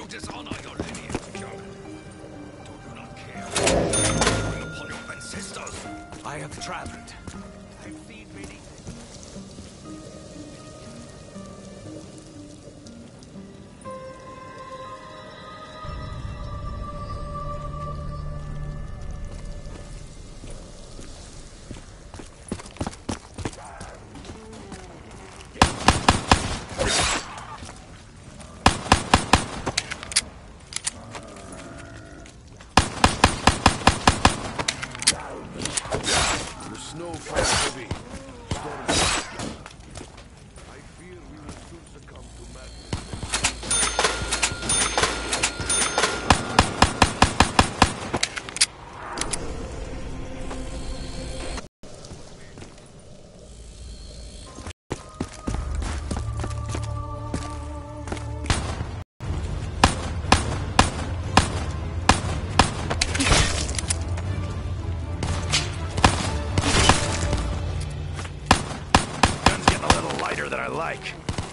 You dishonor your lineage, young. Do you not care? Bring upon your ancestors. I have traveled. I've seen many things. That I like.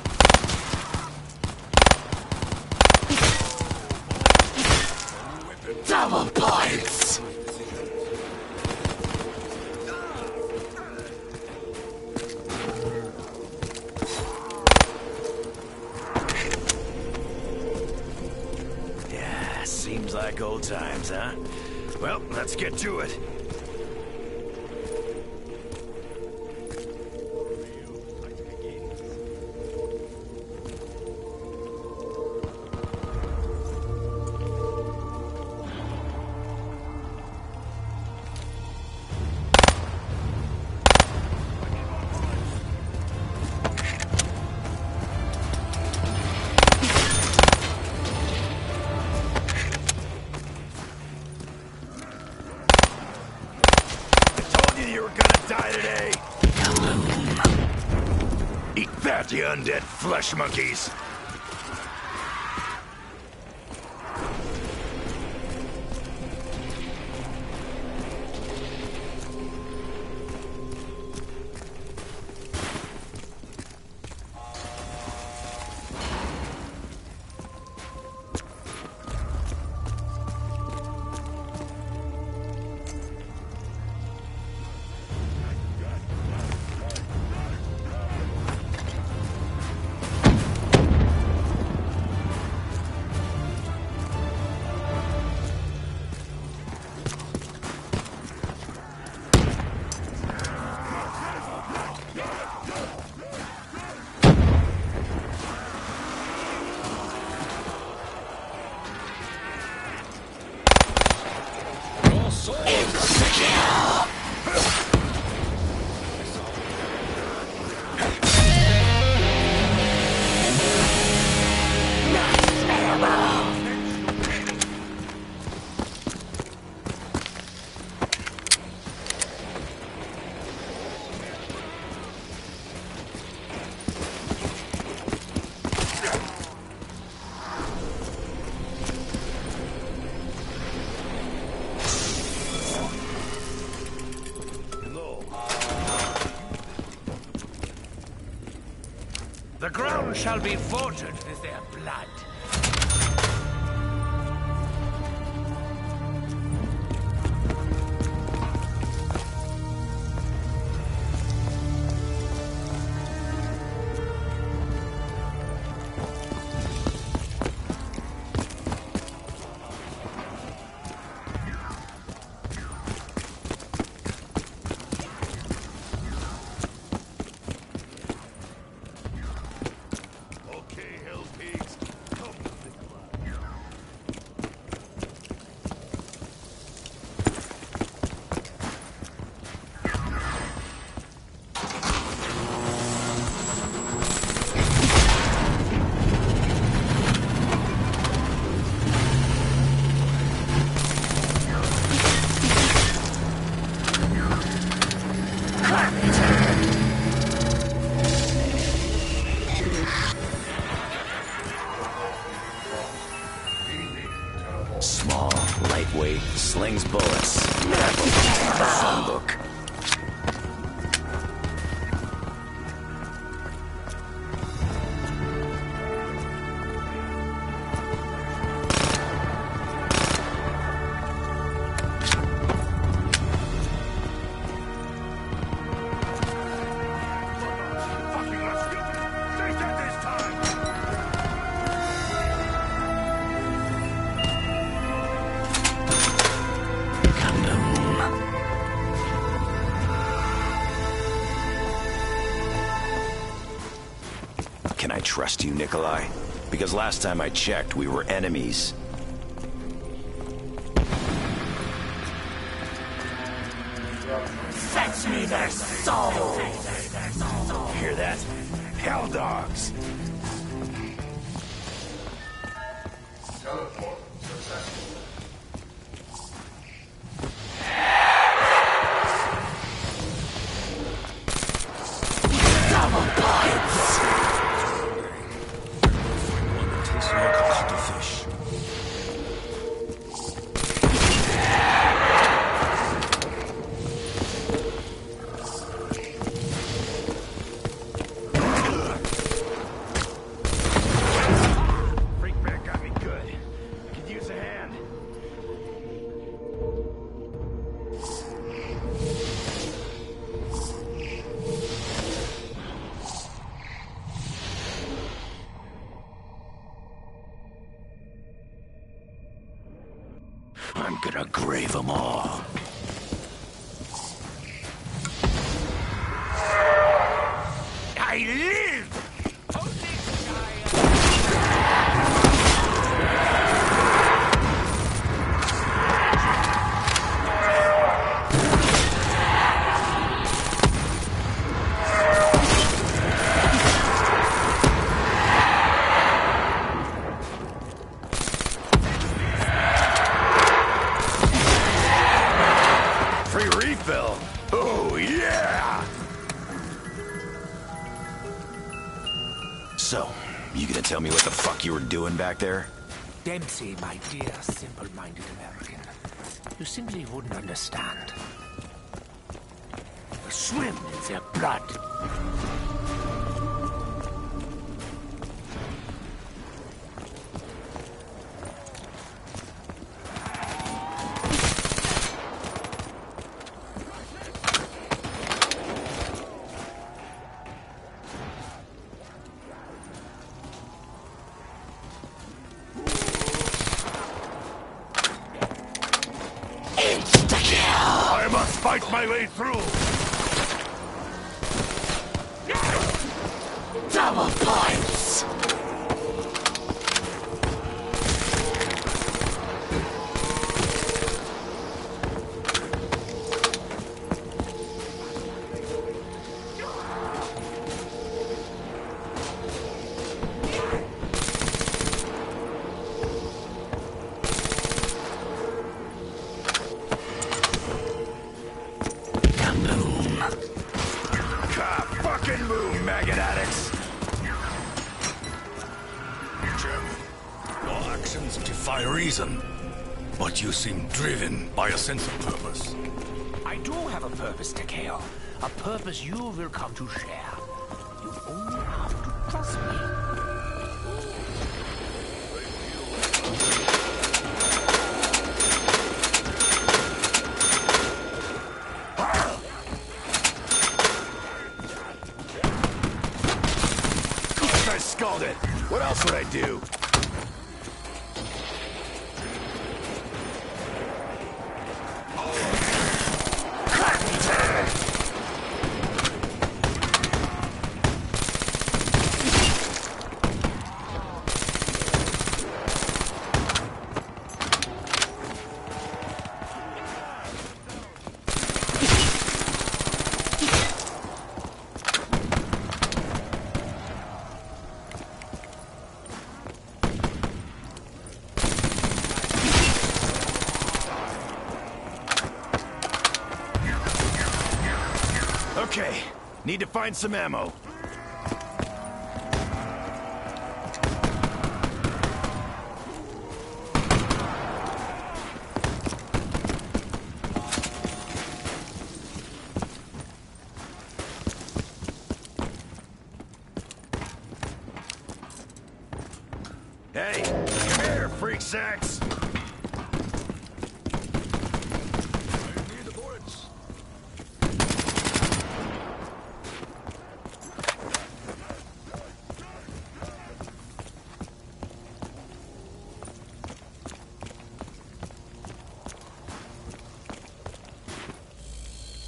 Double points! Yeah, seems like old times, huh? Well, let's get to it. You were gonna die today. Eat that, you undead flesh monkeys. The ground shall be voted with their blood. Small, lightweight, slings bullets. Phone book. I trust you, Nikolai? Because last time I checked, we were enemies. Fetch me their souls! Hear that? Hell dogs! Teleport successful. Double points! One that tastes like a cuttlefish. Freakback got me good. Could use a hand. I'm gonna grave them all. I live! Free refill! Oh, yeah! So, you gonna tell me what the fuck you were doing back there? Dempsey, my dear, simple-minded American. You simply wouldn't understand. You swim in their blood. Insta-kill! I must fight my way through! Double points! Fucking move, maggot addicts! Chairman, your actions defy reason. But you seem driven by a sense of purpose. I do have a purpose, Takeo. A purpose you will come to share. You only have to trust me. I skulled it! What else would I do? Okay, need to find some ammo. Hey, come here, freak sacks! Need the bullets.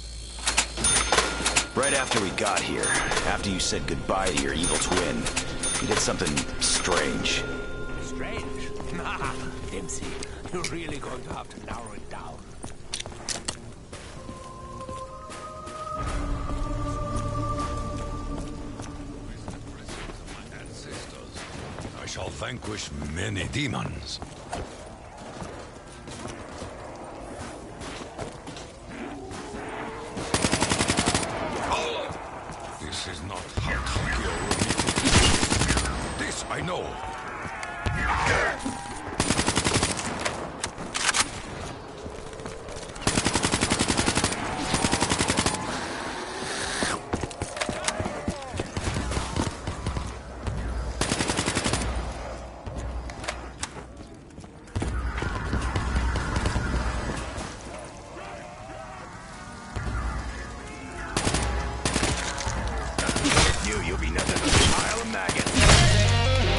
Right after we got here, after you said goodbye to your evil twin, He did something strange. Strange. Nah, Dempsey, you're really going to have to narrow it down. I shall vanquish many demons. This is not how Takeo will be. This I know. You'll be nothing but a pile of maggots.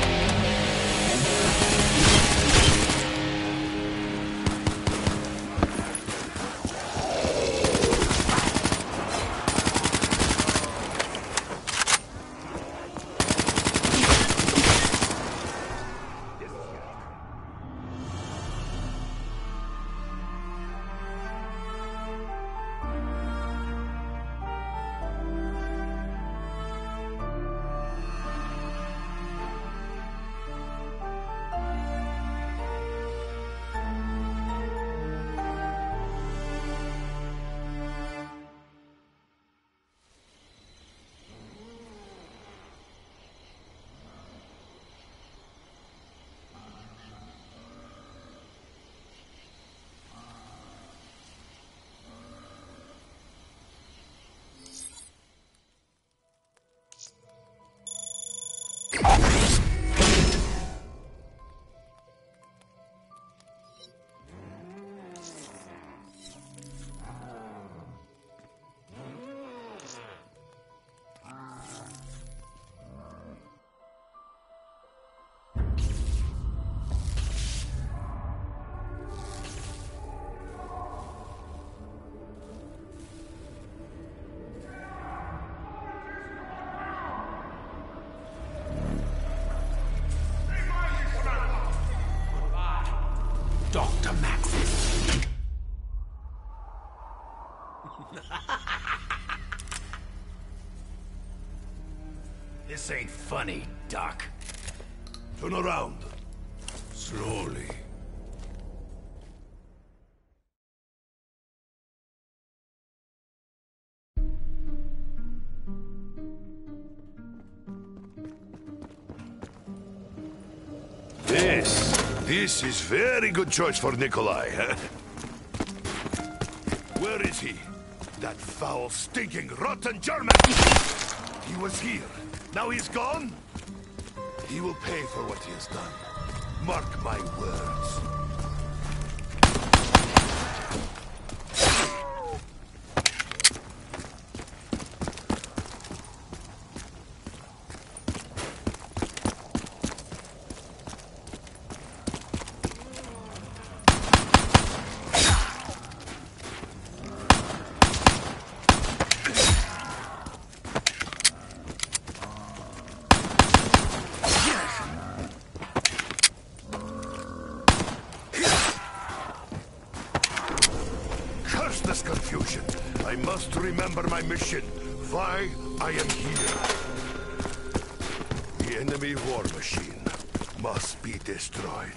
Dr. Maxis. This ain't funny, Doc. Turn around. Slowly. This is very good choice for Nikolai. Where is he? That foul, stinking, rotten German! He was here. Now he's gone? He will pay for what he has done. Mark my words. This confusion. I must remember my mission. Why I am here. The enemy war machine must be destroyed.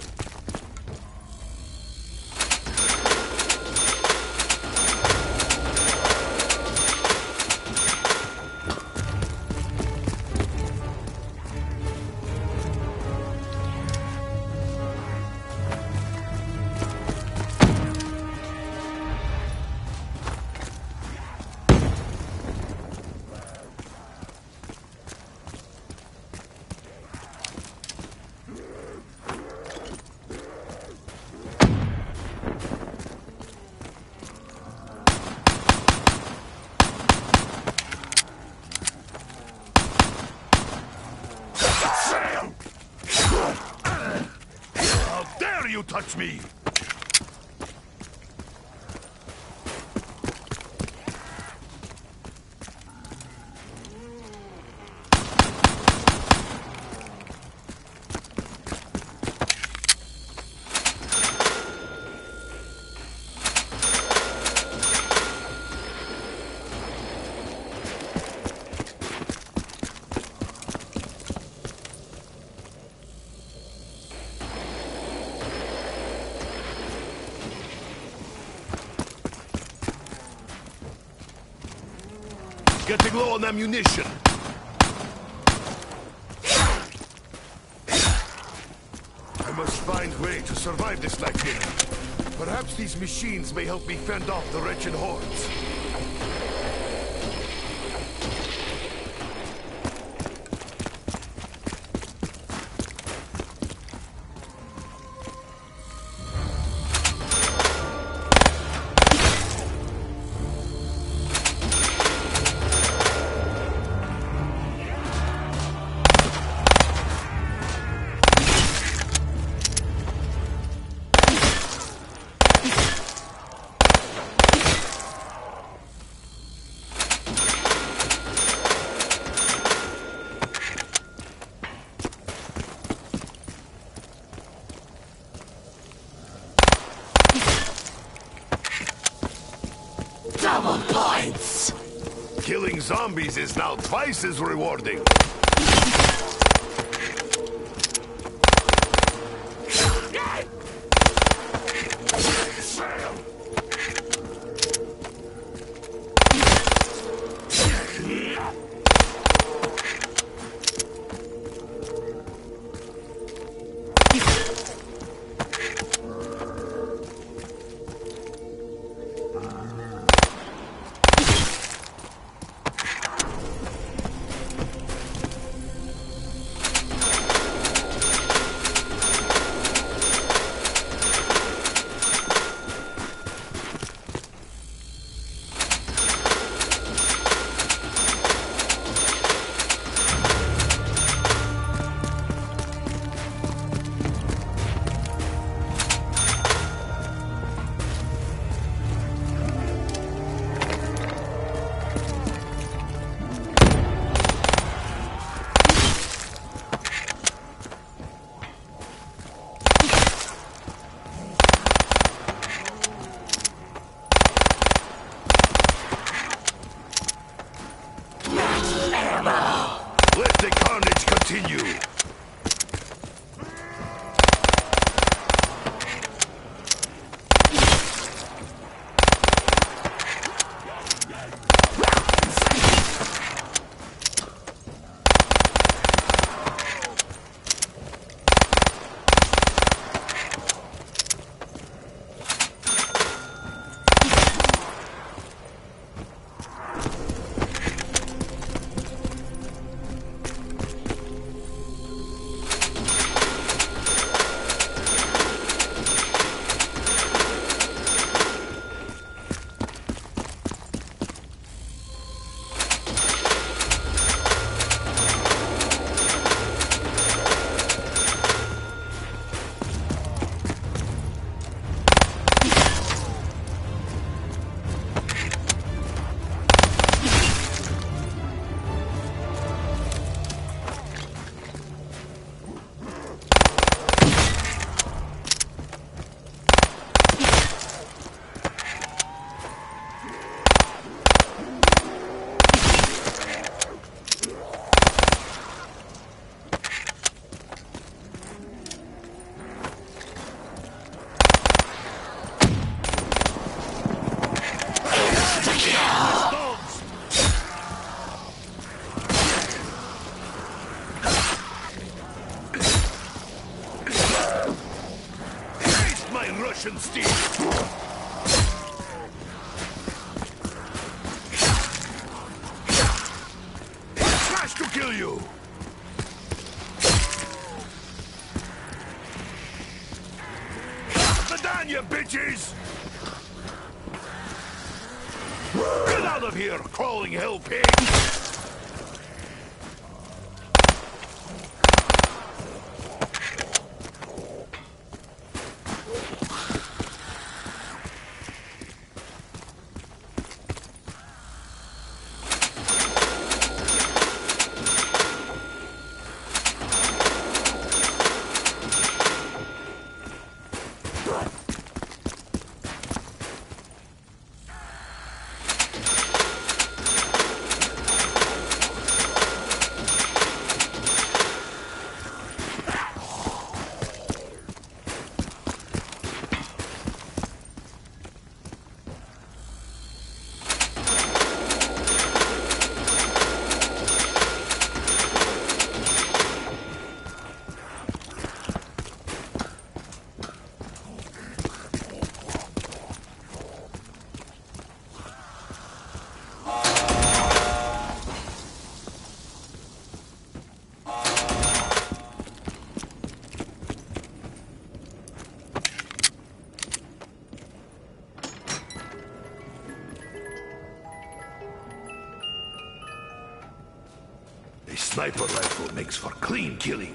You touch me! Getting low on ammunition. I must find a way to survive this like dinner. Perhaps these machines may help me fend off the wretched hordes. Double points! Killing zombies is now twice as rewarding. Let the carnage continue! Russian steel. Flash to kill you. The down, you bitches! Get out of here, crawling hell pig! sniper rifle makes for clean killing.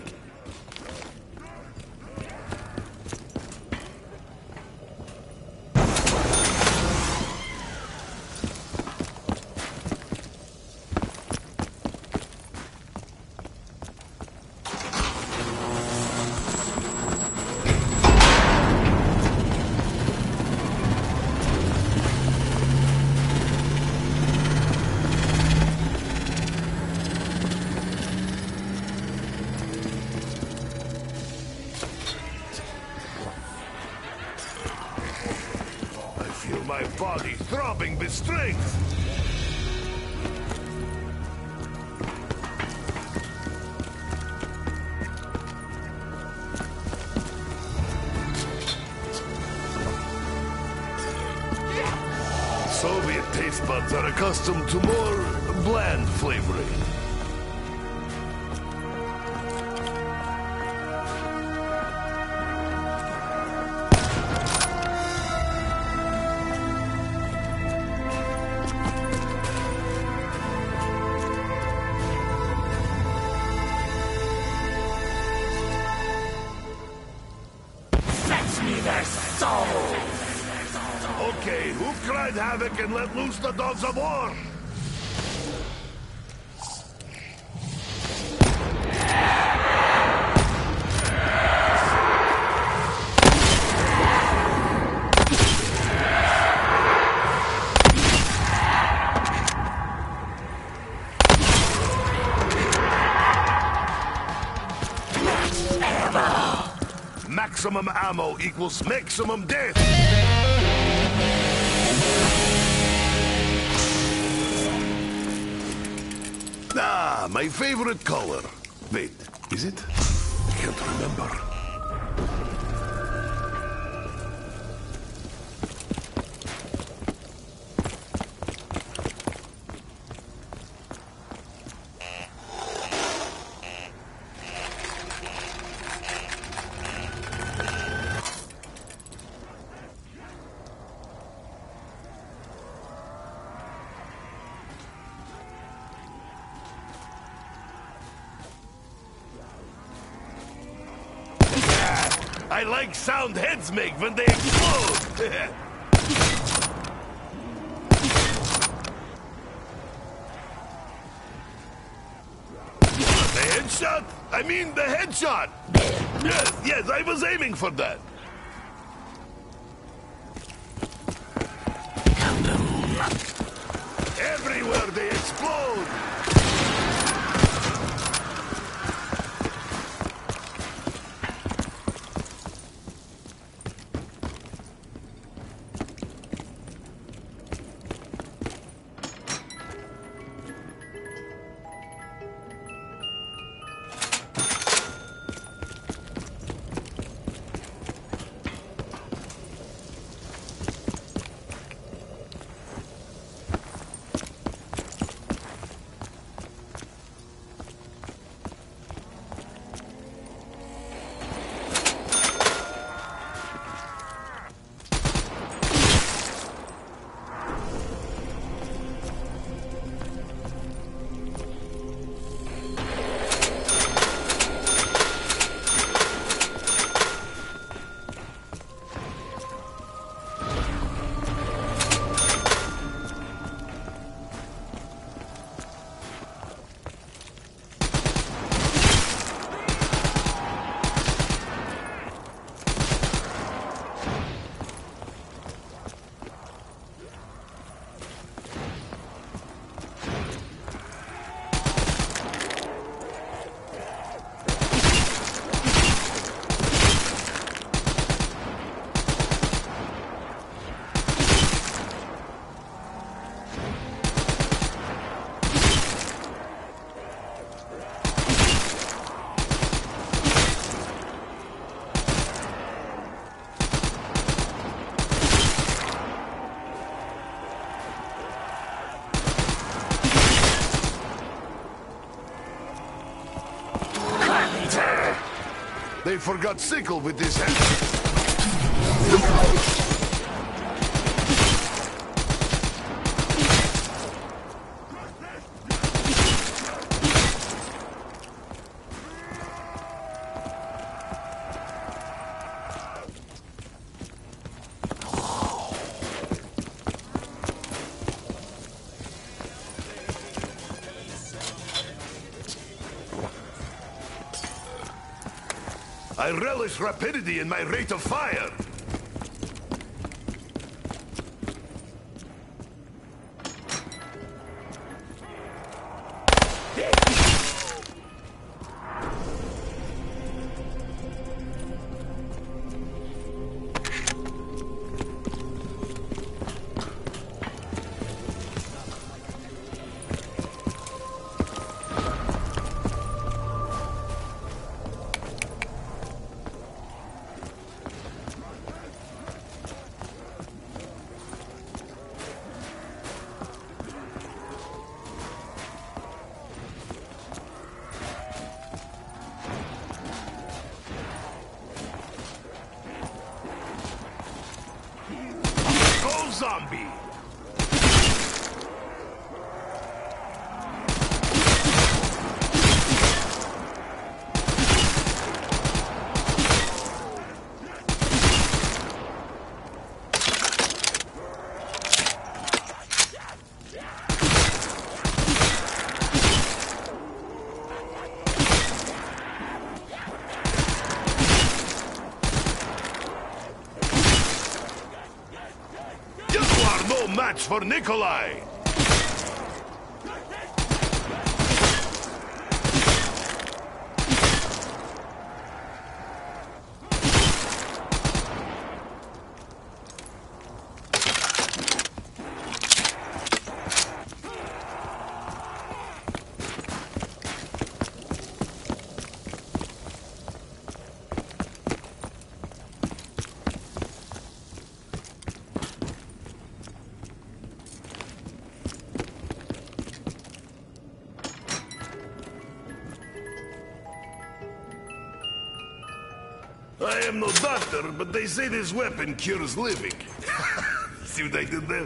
My body throbbing with strength. Soviet taste buds are accustomed to more bland flavoring. Okay, who cried havoc and let loose the dogs of war? Maximum ammo equals maximum death. Ah, my favorite color. Wait, is it? Can't remember. I like sound heads make when they explode! The headshot? I mean the headshot! Yes, I was aiming for that. Everywhere they explode! They forgot Sickle with this hand. I relish rapidity in my rate of fire. Zombie! Match for Nikolai! I am no doctor, but they say this weapon cures living. See what I did there?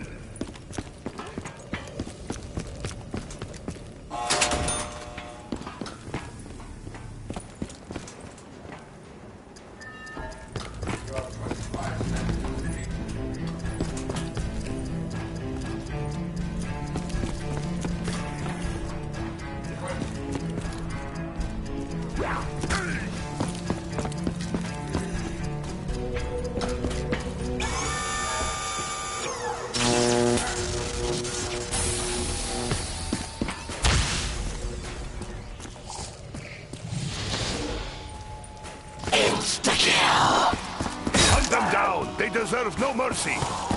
Hunt them down! They deserve no mercy!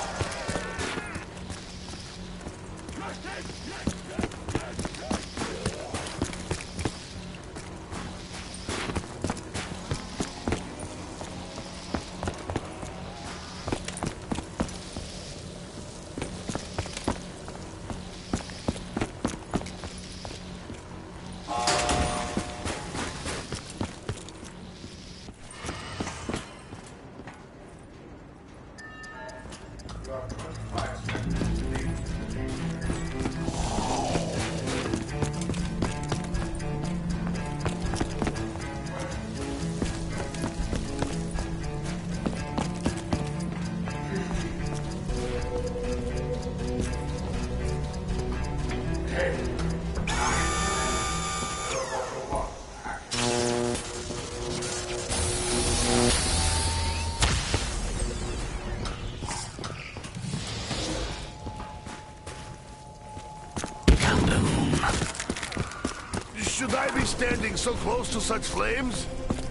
Should I be standing so close to such flames?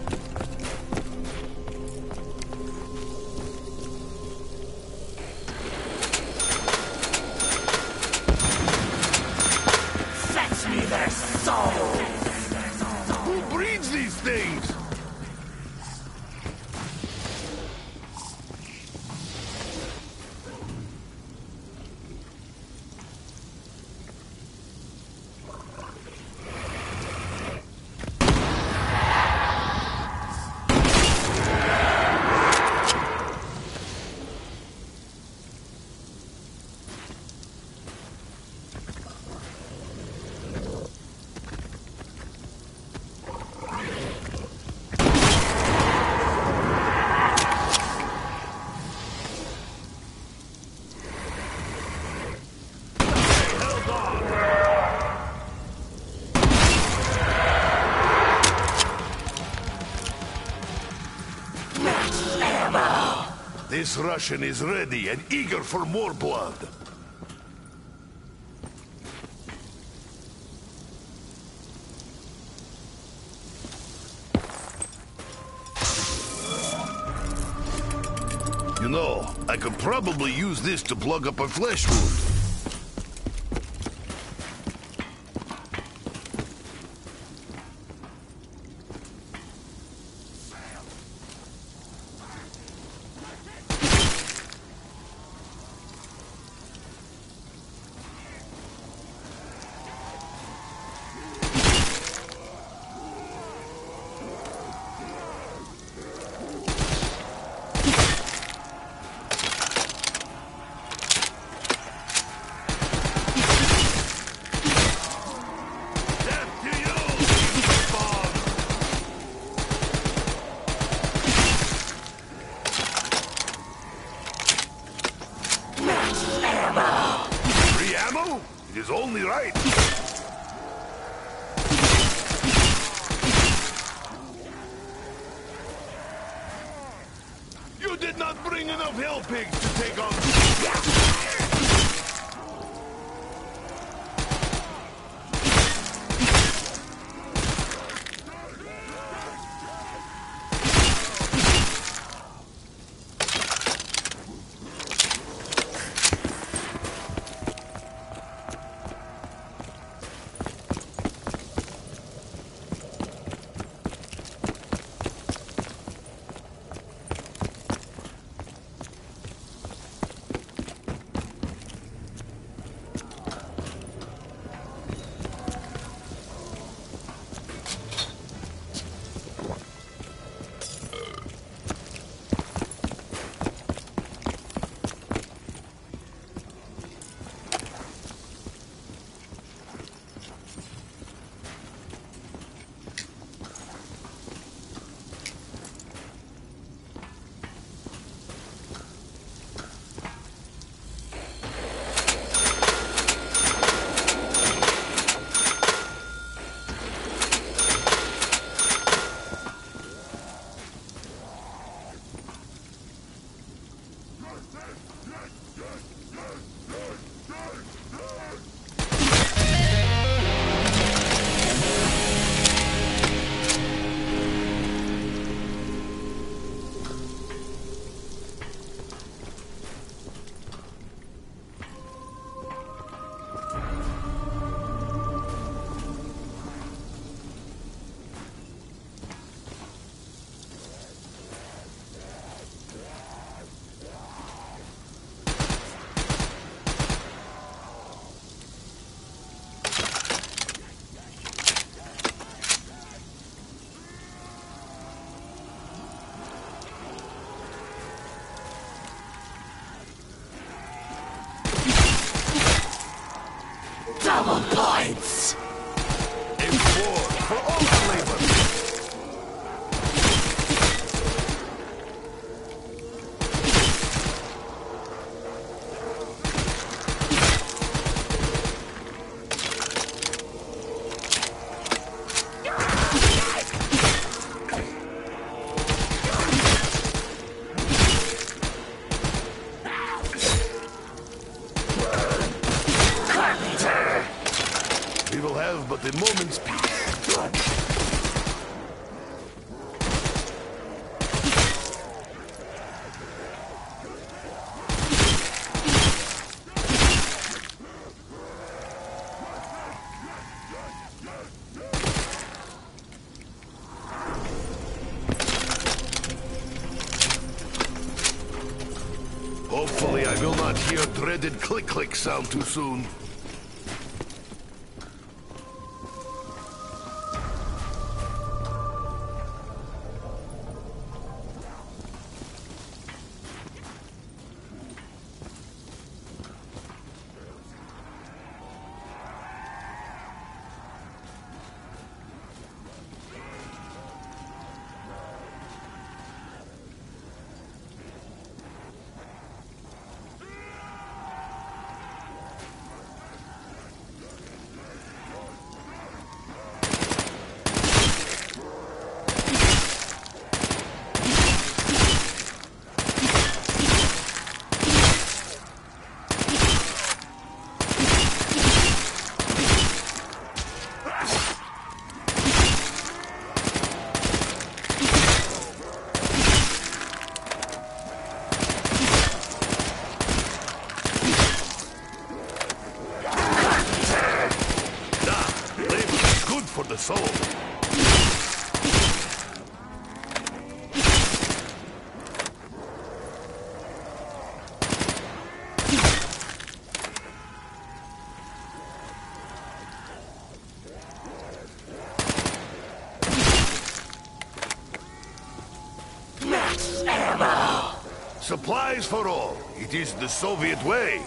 Fetch me their soul! Who breeds these things? This Russian is ready and eager for more blood. You know, I could probably use this to plug up a flesh wound. It is only right. You did not bring enough hell pigs to take on. Double points! A reward for all the labor. We will have but a moment's peace. Hopefully I will not hear dreaded click-click sound too soon. soul. Supplies for all. It is the Soviet way.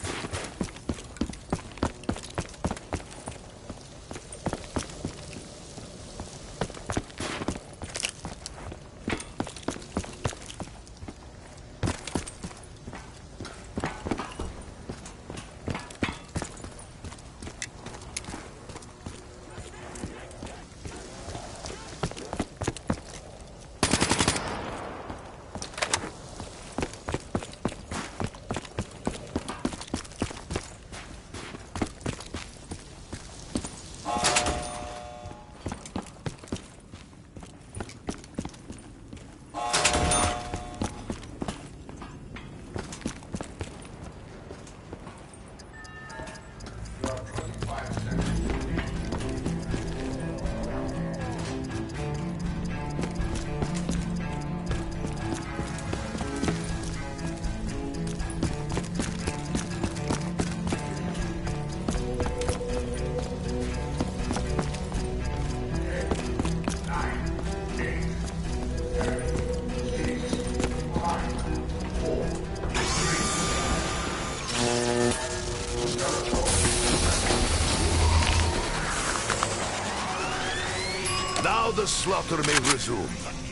Now the slaughter may resume.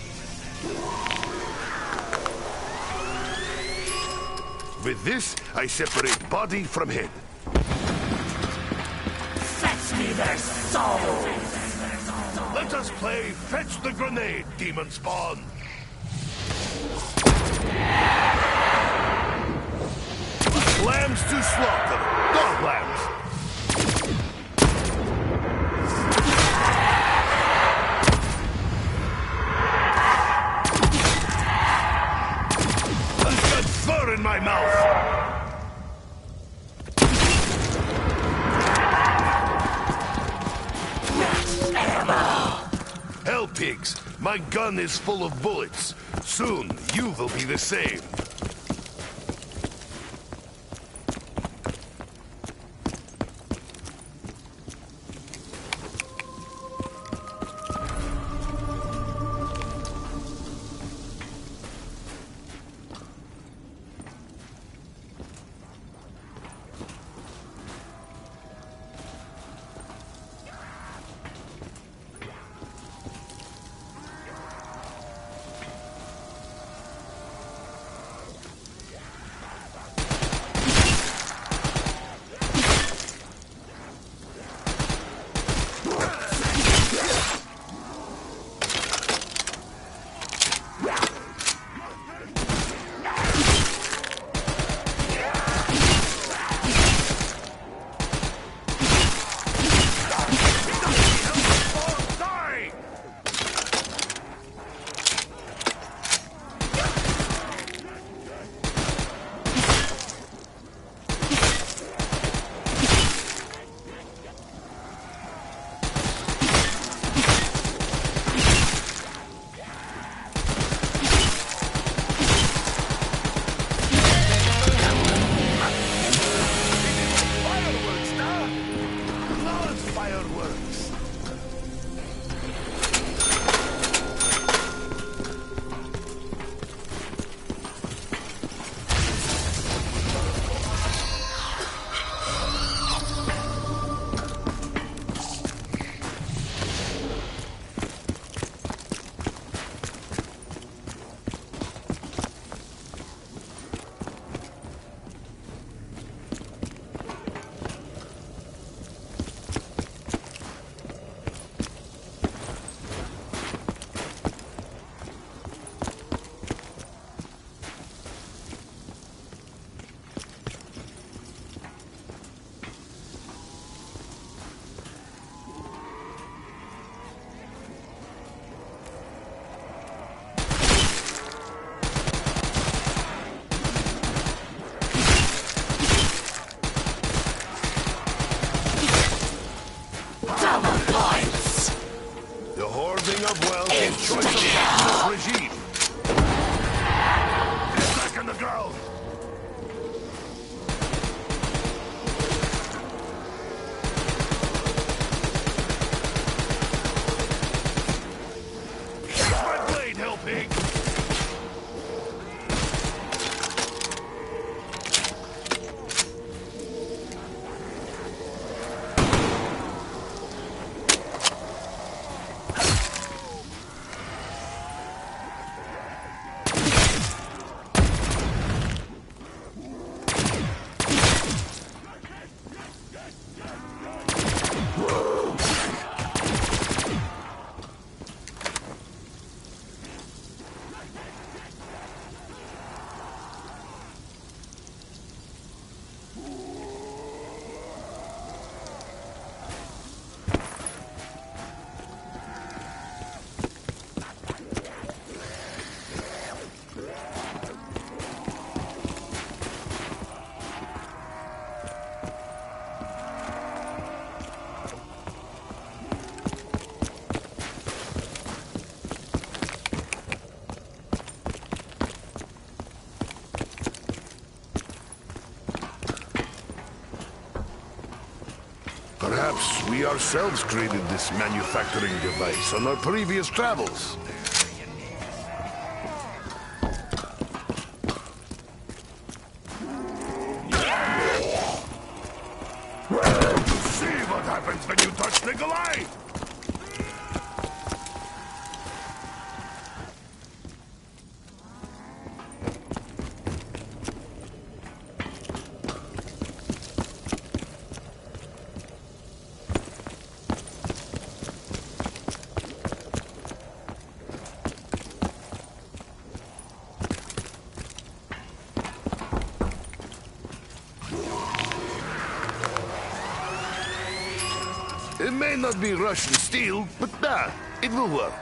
With this, I separate body from head. Fetch me their soul! Let us play Fetch the Grenade, Demon Spawn! Lambs to slaughter! Dog lambs! In my mouth. Hell, pigs, my gun is full of bullets. Soon, you will be the same. serve well his choice of capitalist regime. Get back on the ground! My blade, hell pig! Perhaps we ourselves created this manufacturing device on our previous travels. See what happens when you touch Nikolai! It may not be Russian steel, but nah, it will work.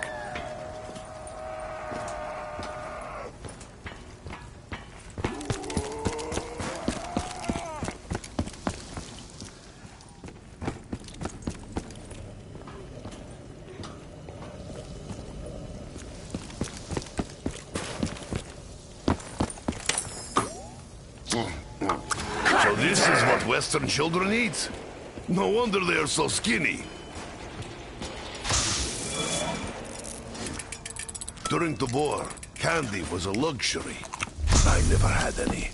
So this is what Western children eat? No wonder they are so skinny. During the war, candy was a luxury. I never had any.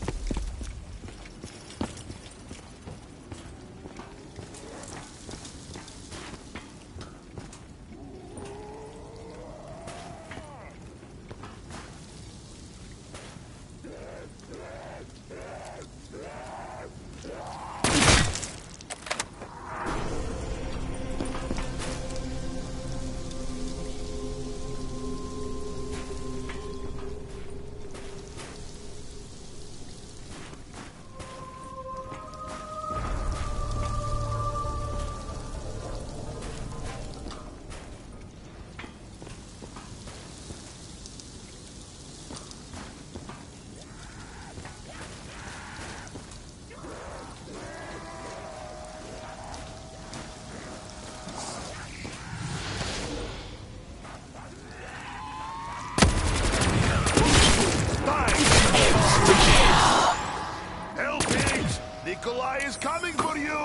Nikolai is coming for you!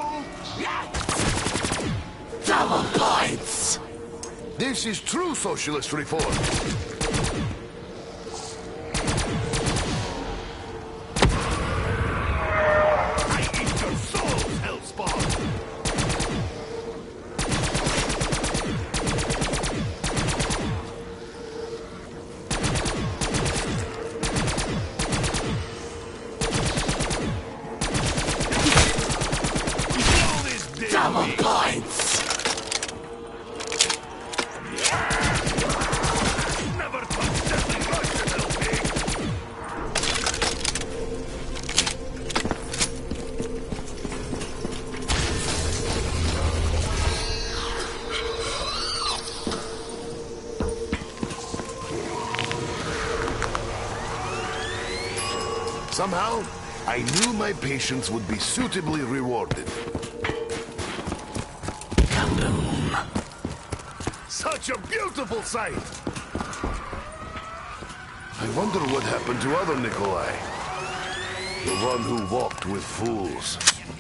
Double points! This is true socialist reform. I eat your soul, hellspawn! Double points! Never touch deadly Russian, little pig! Somehow, I knew my patience would be suitably rewarded. Such a beautiful sight! I wonder what happened to other Nikolai. The one who walked with fools.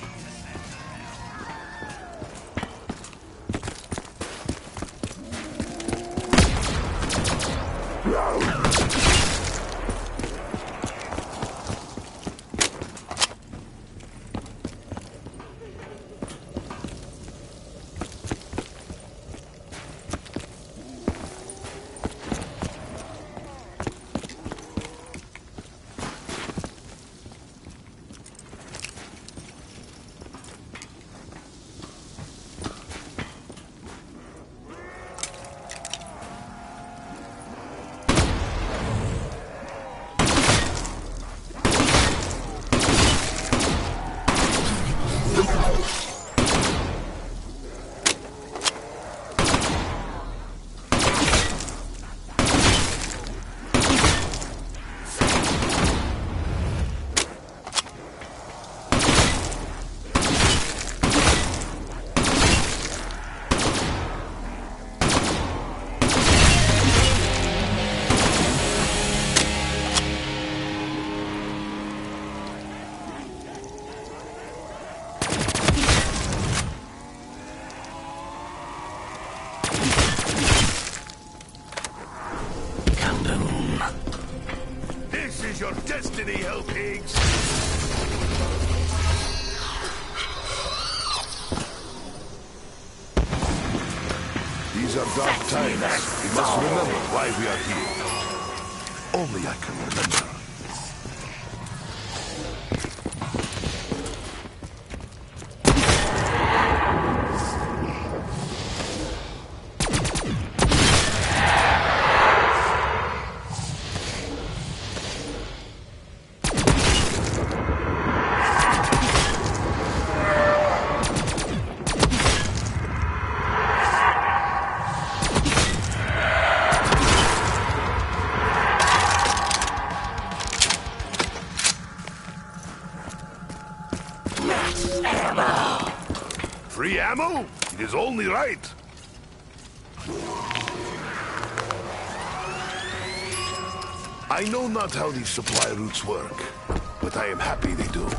Your destiny, hell pigs! These are dark times. We must remember why we are here. Only I can remember. Free ammo? It is only right. I know not how these supply routes work, but I am happy they do.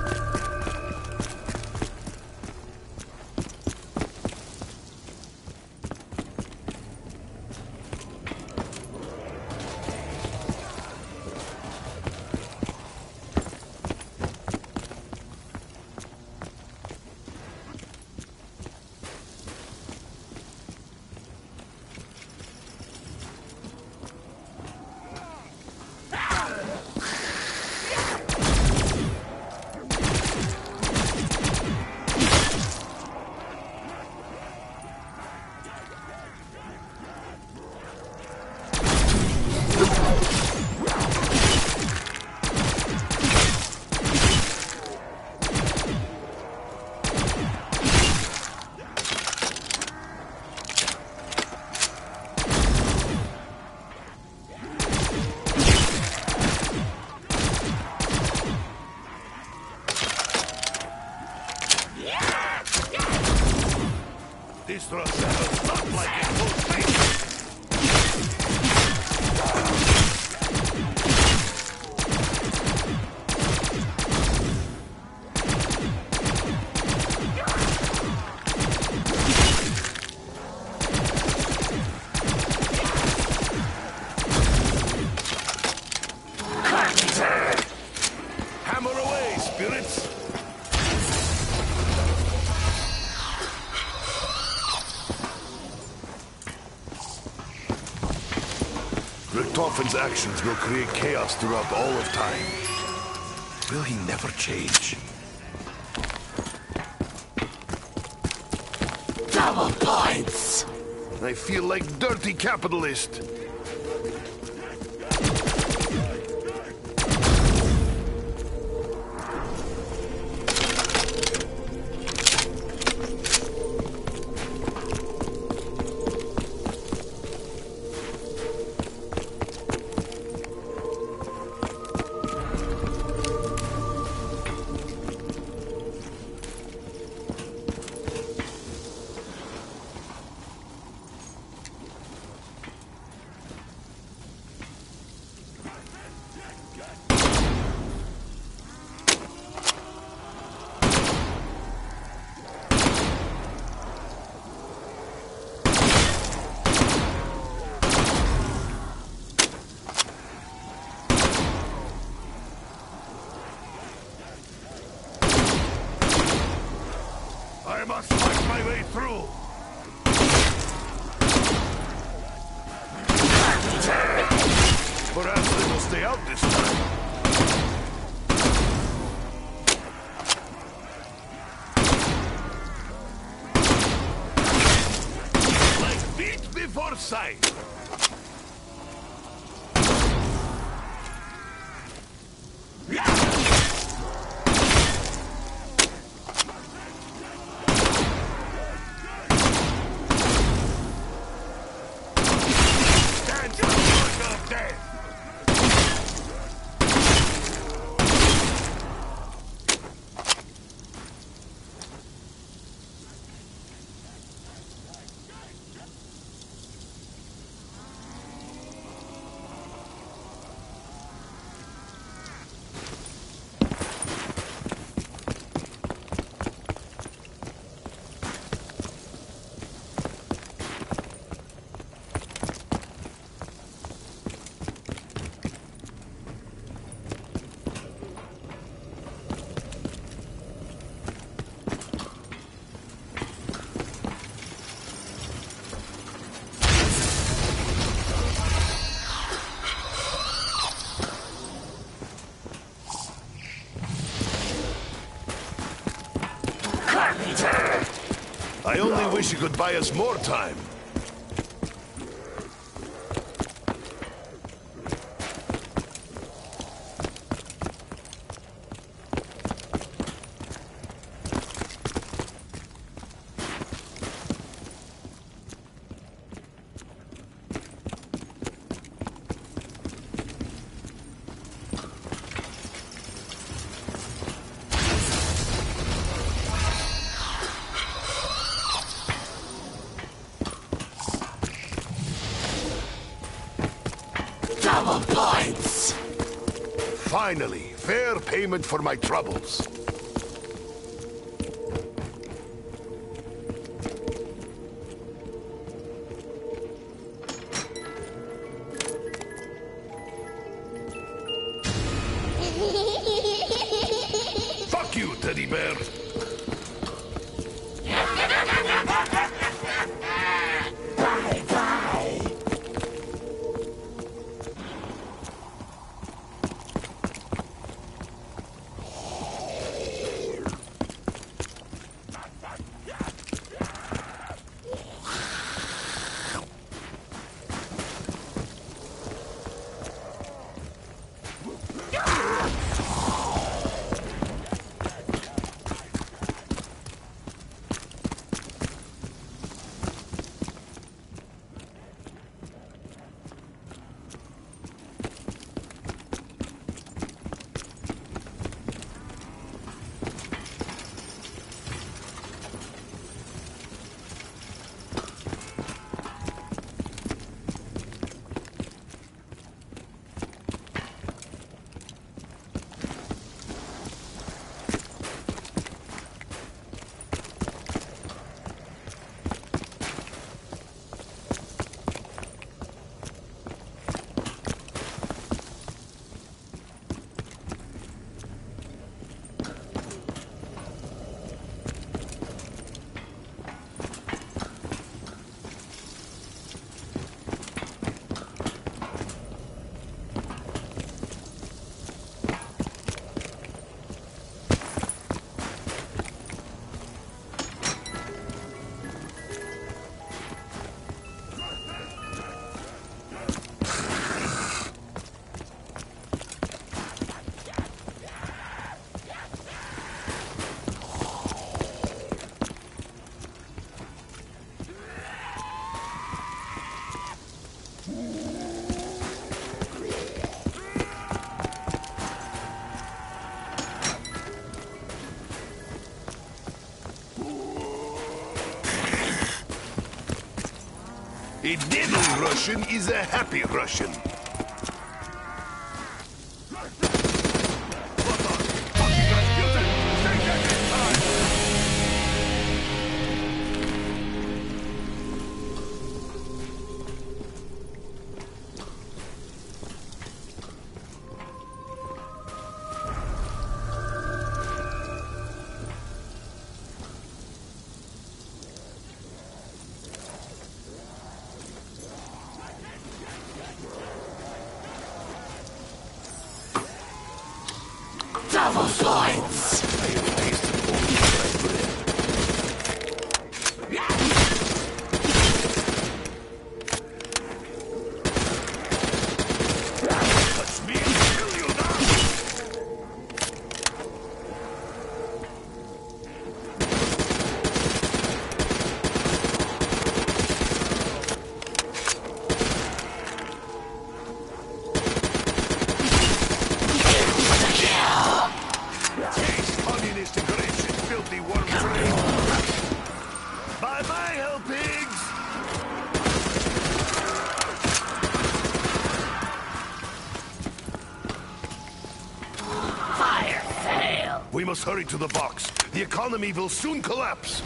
This thrust sounds not like it would be. Hammer away, spirits! Richtofen's actions will create chaos throughout all of time. Will he never change? Double points! I feel like dirty capitalist. I must fight my way through. Perhaps they will stay out this time. Like feet before sight. I only wish you could buy us more time. Double points! Finally, fair payment for my troubles. Fuck you, teddy bear! A diddly Russian is a happy Russian. lava flights. I have tasted only what I've read. Touch me and kill you now! Taste communist aggression, filthy worm trade. Bye-bye, hell pigs! Fire sale. We must hurry to the box. The economy will soon collapse.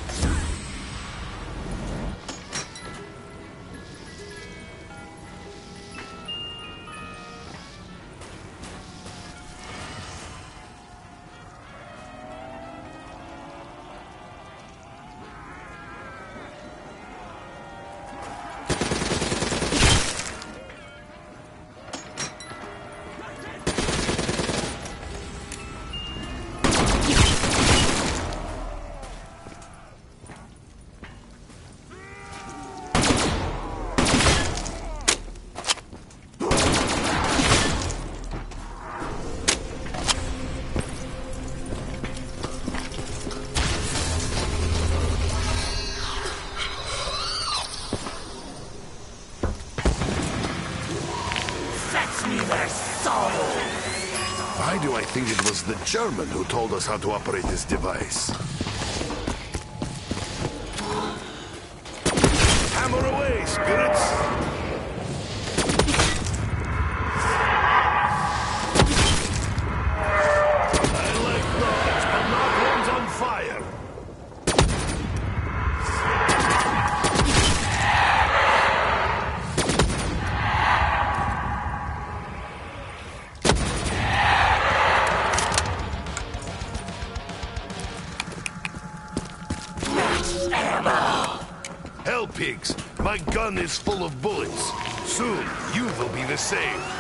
Fetch me their soul. Why do I think it was the German who told us how to operate this device? Hammer away, spirits! I like dogs, but not ones on fire. Hell pigs, my gun is full of bullets. Soon, you will be the same.